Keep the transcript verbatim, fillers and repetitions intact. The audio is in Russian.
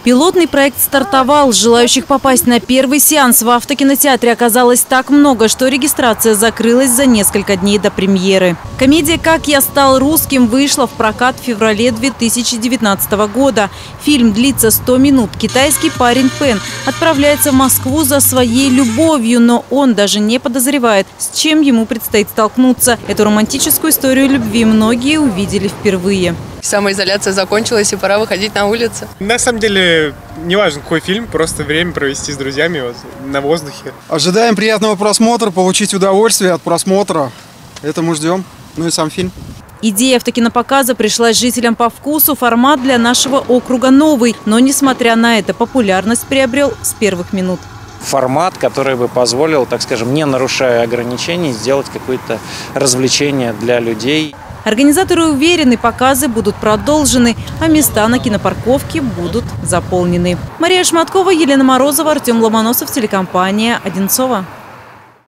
Пилотный проект стартовал. Желающих попасть на первый сеанс в автокинотеатре оказалось так много, что регистрация закрылась за несколько дней до премьеры. Комедия «Как я стал русским» вышла в прокат в феврале две тысячи девятнадцатого года. Фильм длится сто минут. Китайский парень Пен отправляется в Москву за своей любовью, но он даже не подозревает, с чем ему предстоит столкнуться. Эту романтическую историю любви многие увидели впервые. Самоизоляция закончилась, и пора выходить на улицу. На самом деле, не важен какой фильм, просто время провести с друзьями вот, на воздухе. Ожидаем приятного просмотра, получить удовольствие от просмотра. Это мы ждем. Ну и сам фильм. Идея автокинопоказа пришлась жителям по вкусу. Формат для нашего округа новый. Но, несмотря на это, популярность приобрел с первых минут. Формат, который бы позволил, так скажем, не нарушая ограничений, сделать какое-то развлечение для людей. Организаторы уверены, показы будут продолжены, а места на кинопарковке будут заполнены. Мария Шматкова, Елена Морозова, Артем Ломоносов, телекомпания «Одинцово».